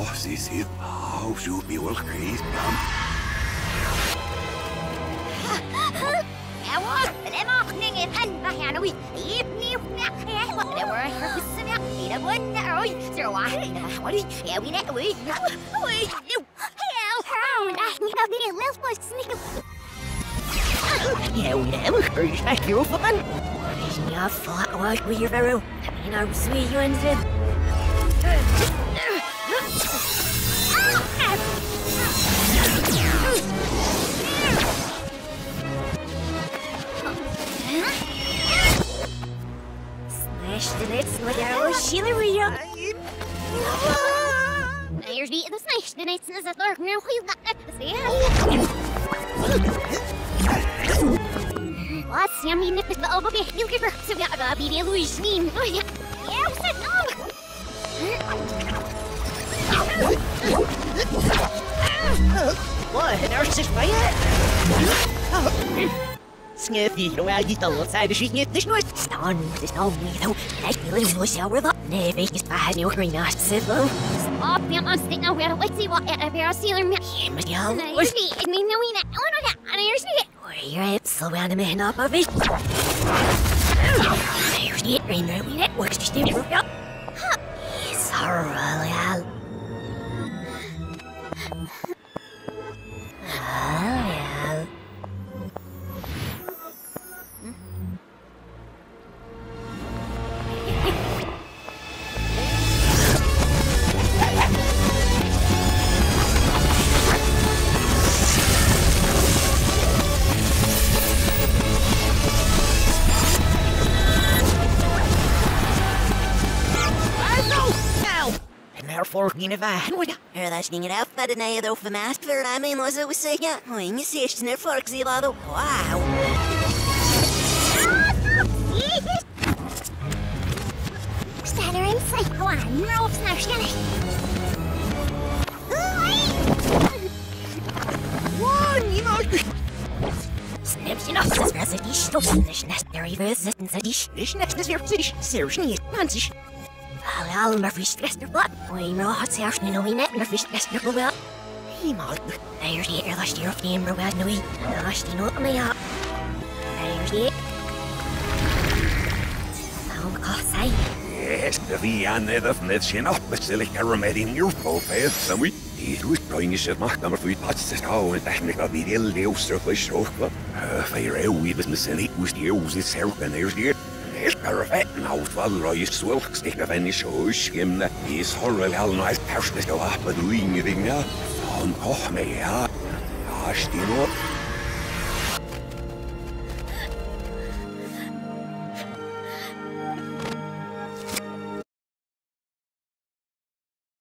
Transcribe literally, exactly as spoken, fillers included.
sí, sí. Oh, shoot me, well, crazy. Yeah, we never heard that you fun. Yeah, flat like we are very. You know, sweet you instead. Smash the nets with our shillery. Here's the smash the nets as a dark now. You got that. What's yummy nip the over here? You give her so we got a baby Louisine. Oh, yeah. Yeah, what's that? No. What? There's a fire? Sniffy, where you don't say she get this noise. Stun, this no me though. I feel it was our the never is bad new green ass civil. Stop me on stick now where let's see what a pair of sealer me. Yeah, but yeah. What's me? It mean no we not. Oh no, and here's it. You're it so round a man up of it. There's it, Rainer. We networks to stay for you. It's horrible. Oh, Forking of I would hear that singing out by the night of the master. I mean, was it was saying, when you see it's near Forksy Lado. Wow. Stanner inside. Go on, no, it's not Stanner. One, you know. Snips, you know, this is a dish. This necessary resistance, a dish. This necessary dish. Seriously, nonsense. Al maar verstrest er wat. Oei, maar had ze eerst niet nog net, maar verstrest er wel. Hé, man. Hij is hier, dat is hier op die maar wel nu. Dat is die nog mee, ja. Hij is hier. Nou, kan zij. Yes, the Vianne of Medicine of Basilic Aromatic in your profile, some we. He was trying to set my number for touch this now and that make a video leo surface so. Uh, fire we business and it was the use its help and there's here. It's perfect now, well, I swell stick of any show, skim that is horrible, how nice person to go up and doing anything now. On, oh, me, yeah. Gosh, you know.